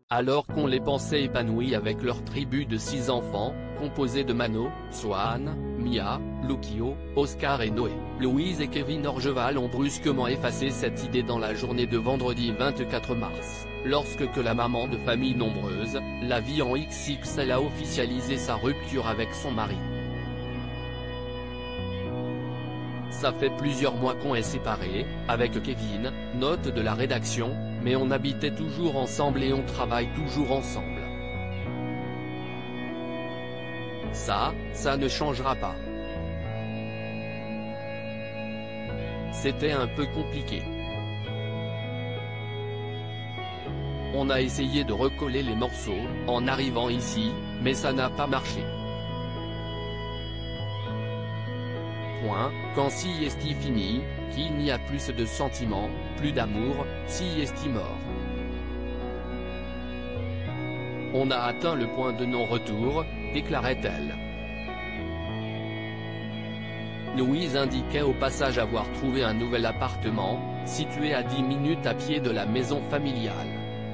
Alors qu'on les pensait épanouis avec leur tribu de 6 enfants, composée de Mano, Swan, Mia, Lukio, Oscar et Noé, Louise et Kevin Orgeval ont brusquement effacé cette idée dans la journée de vendredi 24 mars, lorsque la maman de famille nombreuse, la vie en XXL a officialisé sa rupture avec son mari. Ça fait plusieurs mois qu'on est séparés, avec Kevin, note de la rédaction, mais on habitait toujours ensemble et on travaille toujours ensemble. Ça ne changera pas. C'était un peu compliqué. On a essayé de recoller les morceaux, en arrivant ici, mais ça n'a pas marché. Quand si est fini, qu'il n'y a plus de sentiments, plus d'amour, si est mort. On a atteint le point de non-retour, déclarait-elle. Louise indiquait au passage avoir trouvé un nouvel appartement, situé à 10 minutes à pied de la maison familiale.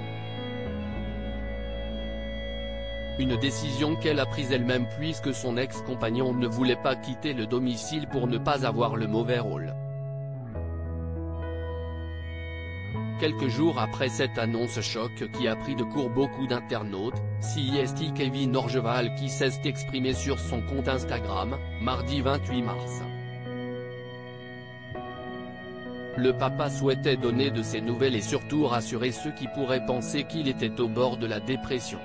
Une décision qu'elle a prise elle-même puisque son ex-compagnon ne voulait pas quitter le domicile pour ne pas avoir le mauvais rôle. Quelques jours après cette annonce choc qui a pris de court beaucoup d'internautes, CIST Kevin Orgeval qui s'est exprimé sur son compte Instagram, mardi 28 mars. Le papa souhaitait donner de ses nouvelles et surtout rassurer ceux qui pourraient penser qu'il était au bord de la dépression.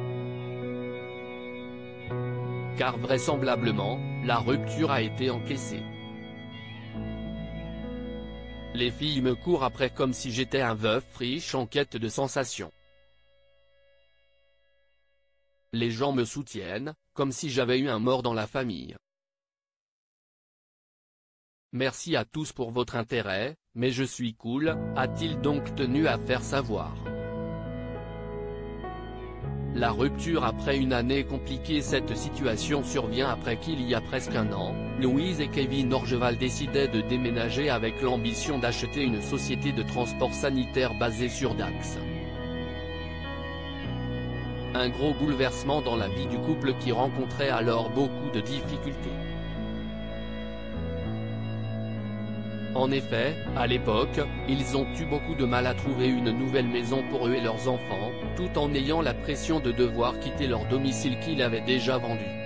Car vraisemblablement, la rupture a été encaissée. Les filles me courent après comme si j'étais un veuf riche en quête de sensations. Les gens me soutiennent, comme si j'avais eu un mort dans la famille. Merci à tous pour votre intérêt, mais je suis cool, a-t-il donc tenu à faire savoir. La rupture après une année compliquée. Cette situation survient après qu'il y a presque un an, Louise et Kevin Orgeval décidaient de déménager avec l'ambition d'acheter une société de transport sanitaire basée sur Dax. Un gros bouleversement dans la vie du couple qui rencontrait alors beaucoup de difficultés. En effet, à l'époque, ils ont eu beaucoup de mal à trouver une nouvelle maison pour eux et leurs enfants, tout en ayant la pression de devoir quitter leur domicile qu'ils avaient déjà vendu.